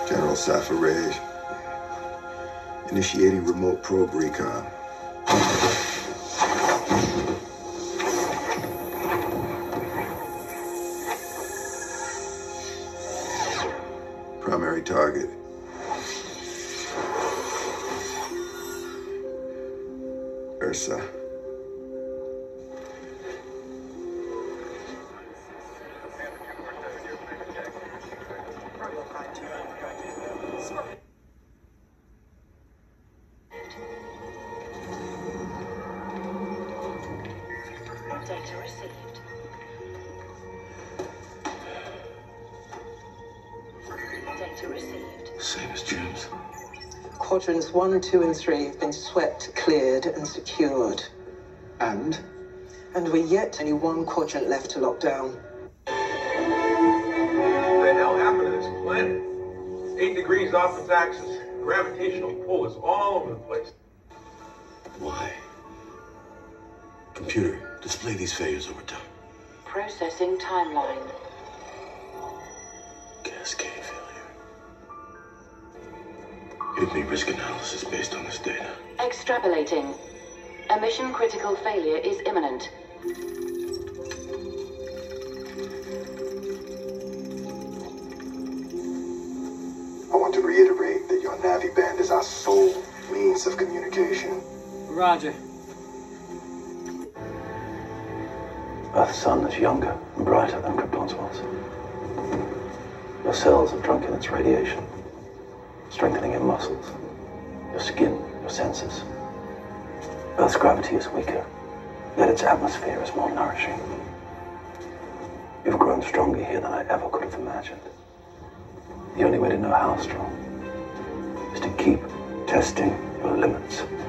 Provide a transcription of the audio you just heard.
General Safaraj. Initiating remote probe recon. Primary target. Ursa. Data received. Data received. Same as James. Quadrants 1, 2, and 3 have been swept, cleared, and secured. And? And we're yet only one quadrant left to lock down. What the hell happened to this planet? 8 degrees off its axis. Gravitational pull is all over the place. Why? Computer, display these failures over time. Processing timeline. Cascade failure. Give me risk analysis based on this data. Extrapolating. A mission critical failure is imminent. I want to reiterate that your Navi band is our sole means of communication. Roger. Earth's sun is younger and brighter than Krypton's was. Your cells have drunk in its radiation, strengthening your muscles, your skin, your senses. Earth's gravity is weaker, yet its atmosphere is more nourishing. You've grown stronger here than I ever could have imagined. The only way to know how strong is to keep testing your limits.